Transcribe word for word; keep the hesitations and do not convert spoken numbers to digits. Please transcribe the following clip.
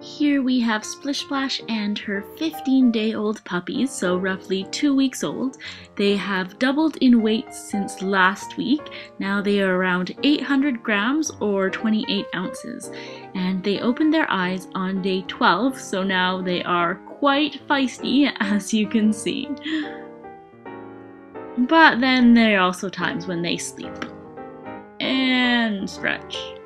Here we have Splish Splash and her fifteen day old puppies, so roughly two weeks old. They have doubled in weight since last week. Now they are around eight hundred grams or twenty-eight ounces. And they opened their eyes on day twelve, so now they are quite feisty, as you can see. But then there are also times when they sleep and stretch.